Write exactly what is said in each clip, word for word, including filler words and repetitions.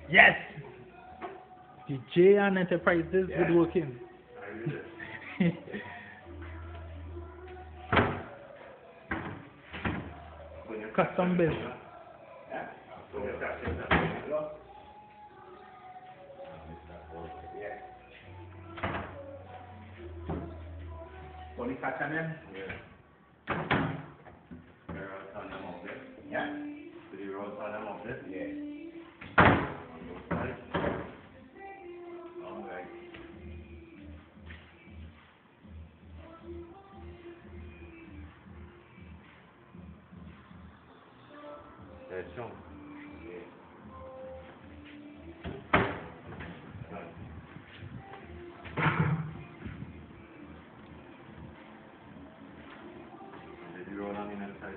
Yes! The J and Enterprises Yeah. woodworking. I did it. Custom built. Yeah. So we start with that. Hello? Yeah. Only catch on them? Yeah. There are some them up there. Yeah. So you roll some them up there? Yeah. On those sides. All right. That's strong. Yeah. Nice. Did you roll on the inside?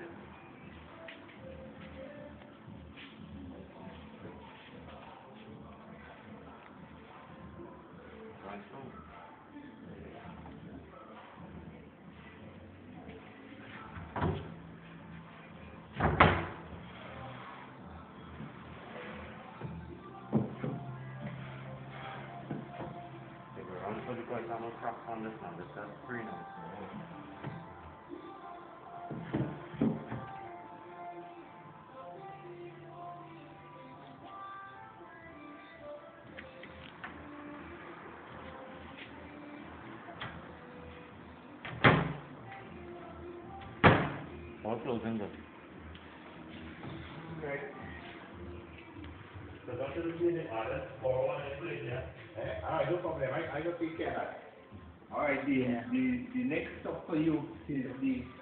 Right, strong. Take a run for the place. I'm gonna crop on this now. This has three now. All closing good. Okay. So don't you see the other four one in place, yeah? Eh? Alright, no problem. I, I will take care of that. Alright, the, Yeah. the, the next stop for you is the